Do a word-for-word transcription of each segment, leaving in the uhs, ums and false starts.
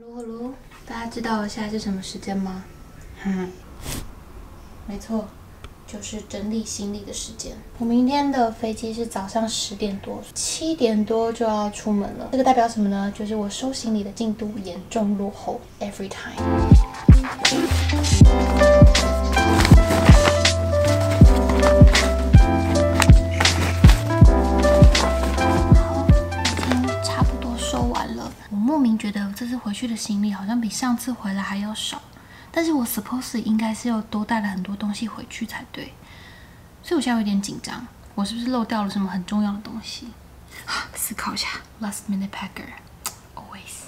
噜呼噜，大家知道现在是什么时间吗？哼，没错，就是整理行李的时间。我明天的飞机是早上十点多，七点多就要出门了。这个代表什么呢？就是我收行李的进度严重落后 ，every time。莫名觉得这次回去的行李好像比上次回来还要少，但是我 suppose 应该是又多带了很多东西回去才对，所以我现在有点紧张，我是不是漏掉了什么很重要的东西？思考一下 ，last minute packer always。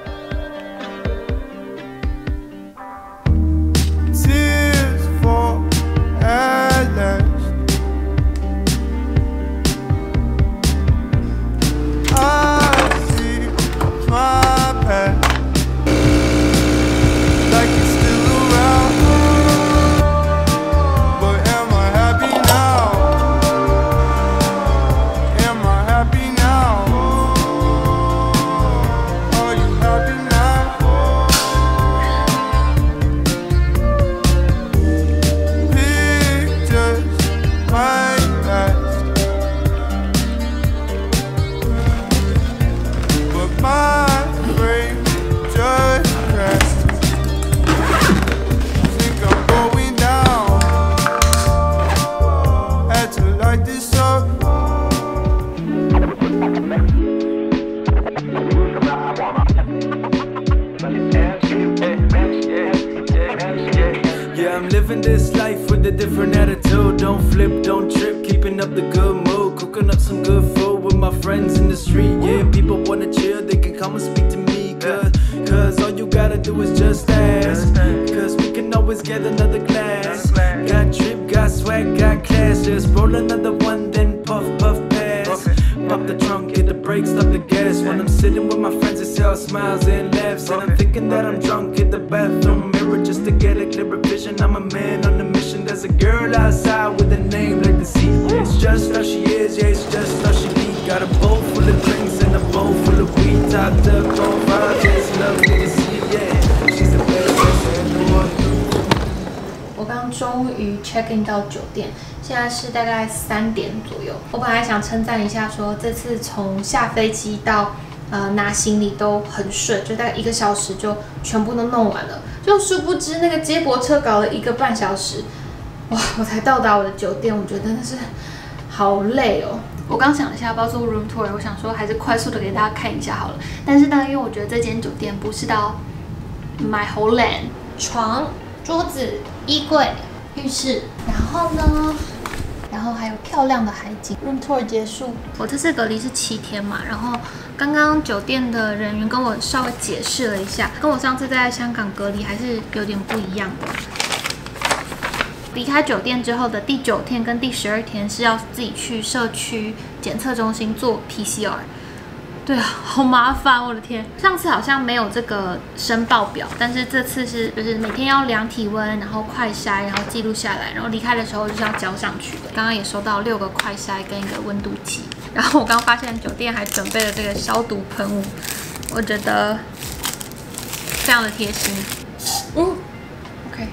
Living this life with a different attitude. Don't flip, don't trip, keeping up the good mood. Cooking up some good food with my friends in the street. Yeah, people wanna chill, they can come and speak to me. Cause, cause all you gotta do is just ask. Cause we can always get another glass. Got drip, got swag, got class. Just roll another one, then puff, puff, pass. Pop the trunk, hit the brakes, stop the gas. When I'm sitting with my friends, it's all smiles and laughs. And I'm thinking that I'm drunk, hit the bathroom mirror just to get a clearer vision. I'm a man on a mission. There's a girl outside with a name like the sea. It's just how she is, yeah, it's just how she be. Got a bowl full of drinks and a bowl full of weed. Topped up on vibes, it's lovely to see, yeah. She's the best person in the world. 我刚终于 check in 到酒店，现在是大概三点左右。我本来想称赞一下说，这次从下飞机到呃拿行李都很顺，就大概一个小时就全部都弄完了。就殊不知那个接驳车搞了一个半小时，哇！我才到达我的酒店，我觉得真的是好累哦。我刚想了一下要不要做 room tour， 我想说还是快速的给大家看一下好了。但是呢，因为我觉得这间酒店不是到买好烂，床、桌子、衣柜、浴室，然后呢，然后还有漂亮的海景。room tour 结束，我这次隔离是七天嘛，然后刚刚酒店的人员跟我稍微解释了一下，跟我上次在香港隔离还是有点不一样的。离开酒店之后的第九天跟第十二天是要自己去社区检测中心做 P C R。对啊，好麻烦，我的天！上次好像没有这个申报表，但是这次是就是每天要量体温，然后快筛，然后记录下来，然后离开的时候就是要交上去的。刚刚也收到六个快筛跟一个温度计，然后我刚发现酒店还准备了这个消毒喷雾，我觉得非常的贴心。嗯 ，OK。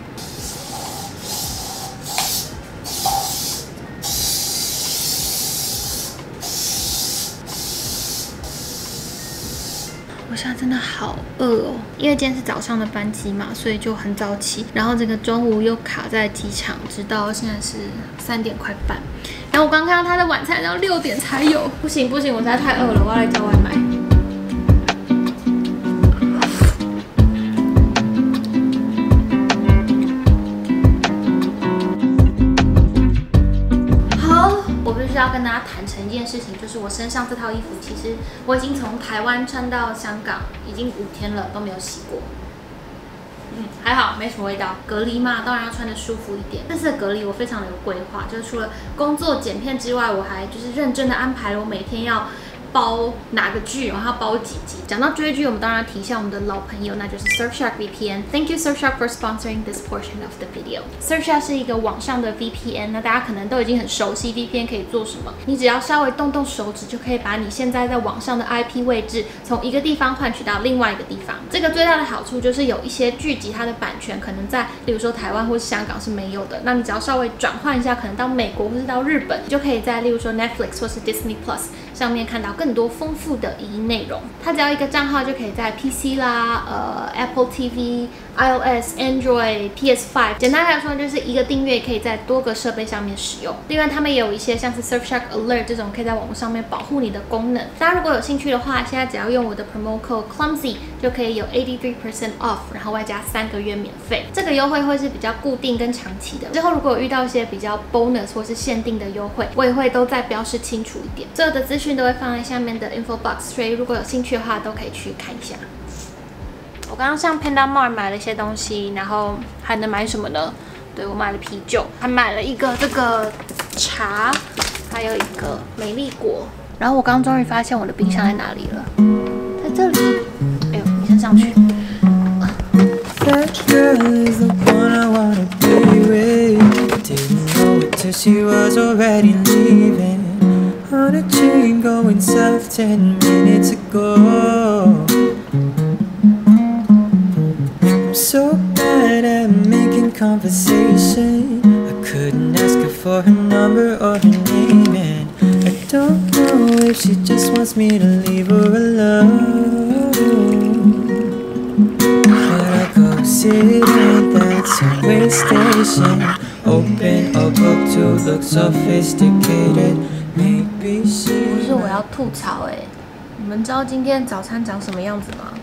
我现在真的好饿哦，因为今天是早上的班机嘛，所以就很早起，然后这个中午又卡在机场，直到现在是三点快半。然后我刚看到他的晚餐要六点才有，不行不行，我实在太饿了，我要来叫外卖。要跟大家坦诚一件事情，就是我身上这套衣服，其实我已经从台湾穿到香港，已经五天了都没有洗过。嗯，还好没什么味道。隔离嘛，当然要穿得舒服一点。这次的隔离我非常的有规划，就是除了工作剪片之外，我还就是认真的安排了我每天要包哪个剧，然后包几集。讲到追剧，我们当然提一下我们的老朋友，那就是 Surfshark V P N。Thank you Surfshark for sponsoring this portion of the video. Surfshark 是一个网上的 V P N， 那大家可能都已经很熟悉 V P N 可以做什么，你只要稍微动动手指，就可以把你现在在网上的 I P 位置从一个地方换取到另外一个地方。这个最大的好处就是有一些剧集它的版权可能在，例如说台湾或是香港是没有的，那你只要稍微转换一下，可能到美国或是到日本，你就可以在例如说 Netflix 或是 Disney Plus 上面看到更多丰富的影音内容。它只要一个账号就可以在 P C 啦、呃 Apple T V、iOS、Android、P S 五， 简单来说就是一个订阅可以在多个设备上面使用。另外，他们也有一些像是 Surfshark Alert 这种可以在网络上面保护你的功能。大家如果有兴趣的话，现在只要用我的 promo code clumsy 就可以有 eighty-three percent off， 然后外加三个月免费。这个优惠会是比较固定跟长期的。之后如果有遇到一些比较 bonus 或是限定的优惠，我也会都再标示清楚一点。所有的资讯都会放在下面的 info box， 所以如果有兴趣的话，都可以去看一下。我刚刚上 Panda Mart 买了一些东西，然后还能买什么呢？对，我买了啤酒，还买了一个这个茶，还有一个美丽果。然后我刚刚终于发现我的冰箱在哪里了，在这里。哎呦，你先上去。 On a chain going south ten minutes ago. I'm so bad at making conversation. I couldn't ask her for her number or her name, and I don't know if she just wants me to leave her alone. But I go sit at that subway station, open a book to look sophisticated. 不是我要吐槽哎、欸，你们知道今天早餐长什么样子吗？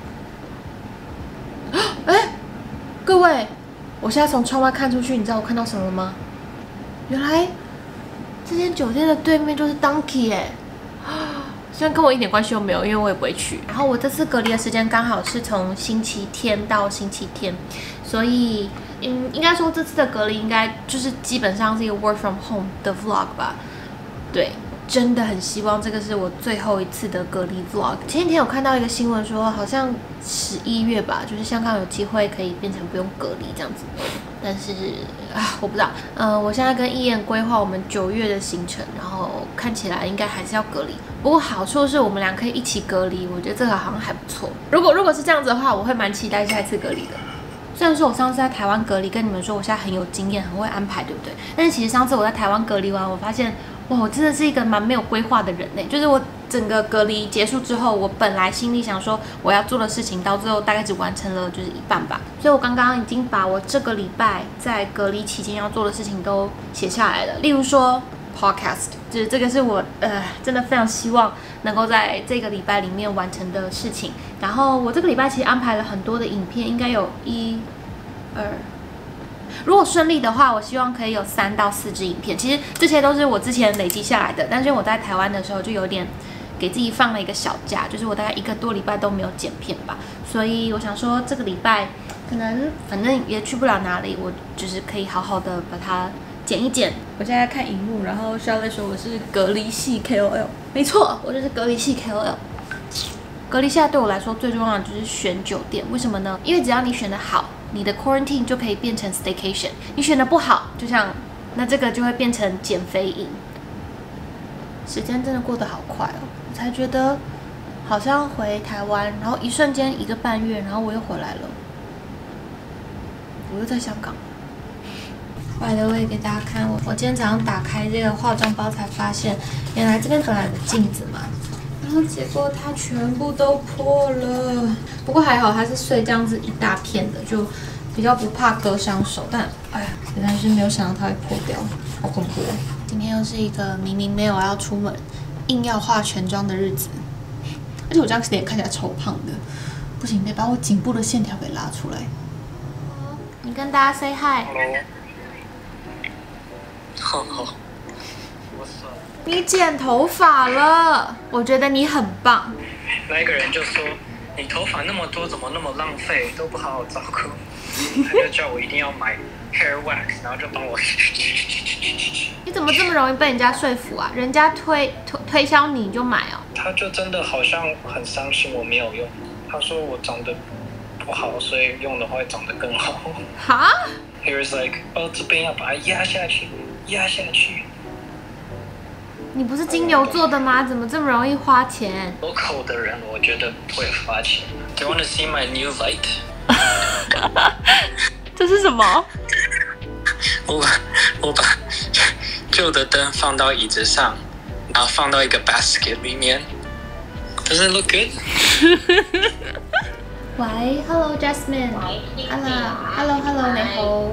哎、欸，各位，我现在从窗外看出去，你知道我看到什么吗？原来这间酒店的对面就是 Donkey 哎、欸，虽然跟我一点关系都没有，因为我也不会去。然后我这次隔离的时间刚好是从星期天到星期天，所以嗯，应该说这次的隔离应该就是基本上是一个 work from home 的 vlog 吧，对。真的很希望这个是我最后一次的隔离 vlog。前几天有看到一个新闻说，好像十一月吧，就是香港有机会可以变成不用隔离这样子。但是啊，我不知道。呃，我现在跟伊妍规划我们九月的行程，然后看起来应该还是要隔离。不过好处是我们俩可以一起隔离，我觉得这个好像还不错。如果如果是这样子的话，我会蛮期待下一次隔离的。虽然说我上次在台湾隔离，跟你们说我现在很有经验，很会安排，对不对？但是其实上次我在台湾隔离完，我发现。哇，我真的是一个蛮没有规划的人呢。就是我整个隔离结束之后，我本来心里想说我要做的事情，到最后大概只完成了就是一半吧。所以我刚刚已经把我这个礼拜在隔离期间要做的事情都写下来了。例如说 podcast， 就是这个是我呃真的非常希望能够在这个礼拜里面完成的事情。然后我这个礼拜其实安排了很多的影片，应该有一、二。如果顺利的话，我希望可以有三到四支影片。其实这些都是我之前累积下来的，但是我在台湾的时候就有点给自己放了一个小假，就是我大概一个多礼拜都没有剪片吧。所以我想说这个礼拜可能反正也去不了哪里，我就是可以好好的把它剪一剪。我现在看荧幕，然后Charlotte说我是隔离系 K O L， 没错，我就是隔离系 K O L。隔离下对我来说最重要的就是选酒店，为什么呢？因为只要你选得好，你的 quarantine 就可以变成 staycation。你选得不好，就像那这个就会变成减肥营。时间真的过得好快哦，我才觉得好像回台湾，然后一瞬间一个半月，然后我又回来了，我又在香港。By the way， 给大家看我，我今天早上打开这个化妆包才发现，原来这边本来有个镜子嘛。然后结果它全部都破了，不过还好它是碎这样子一大片的，就比较不怕割伤手。但哎呀，实在是没有想到它会破掉，好恐怖哦！今天又是一个明明没有要出门，硬要化全妆的日子，而且我这样脸看起来超胖的，不行，得把我颈部的线条给拉出来。你跟大家 say hi。 好好。 你剪头发了，我觉得你很棒。 那一个人就说：“你头发那么多，怎么那么浪费，都不好好照顾。”他就叫我一定要买 hair wax， 然后就帮我。 你怎么这么容易被人家说服啊？人家推推推销你就买哦。 他他就真的好像很伤心我没有用。他说我长得不好，所以用的话会长得更好。 哈 ？He was like， 哦，这边要把它压下去，压下去。 你不是金牛座的吗？怎么这么容易花钱？ 有口的人，我觉得不会花钱。Do you want to see my new light？ 这是什么？ 我把我把旧的灯放到椅子上，然后放到一个 basket 里面。Does it look good？ 喂 ，Hello Jasmine。Hello，Hello，Hello， 你好。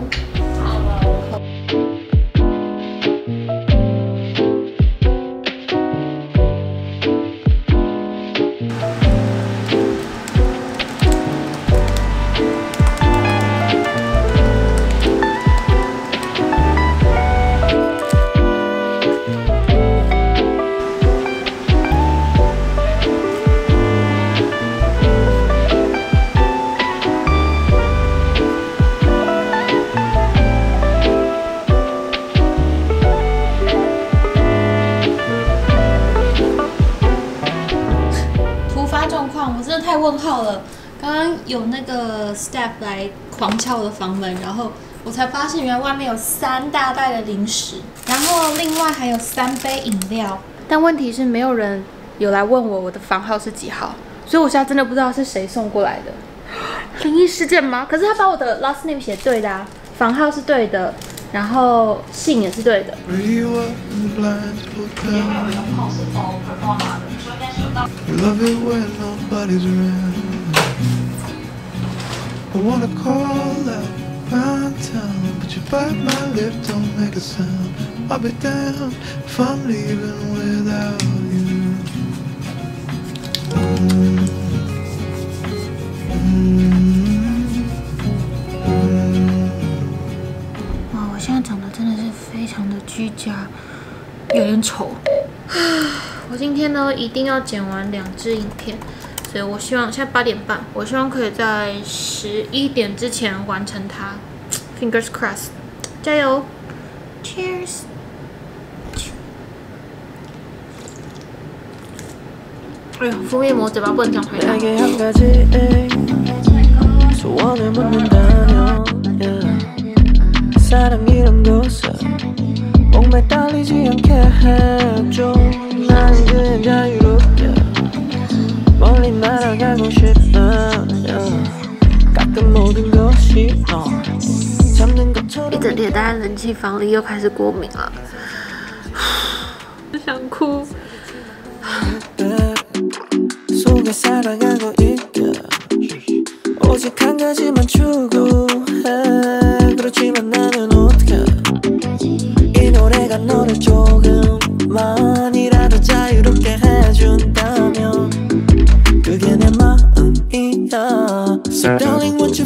太问号了！刚刚有那个 staff 来狂敲我的房门，然后我才发现原来外面有三大袋的零食，然后另外还有三杯饮料。但问题是没有人有来问我我的房号是几号，所以我现在真的不知道是谁送过来的。灵异事件吗？可是他把我的 last name 写对的啊，房号是对的，然后姓也是对的。 You love it when nobody's around. I wanna call out round town, but you bite my lip, don't make a sound. I'll be damned if I'm leaving without you. Mm-hmm. Mm-hmm. 哇，我现在长得真的是非常的居家，有点丑。我今天呢一定要剪完两支影片，所以我希望现在八点半，我希望可以在十一点之前完成它。Fingers crossed， 加油 ！Cheers！ 哎呦，敷面膜嘴巴不能这样推开。 난 그냥 자유롭게 멀리 날아가고 싶어 가끔 모든 것이 너 잡는 것처럼 一整天待在冷气房里，又开始过敏了，想哭。 속에 살아가고 있다 오직 한 가지만 추구해 그렇지만 나는 어떡해 이 노래가 너를 조금만이라도 자유롭게 해준다면 그게 내 마음이야 So darling won't you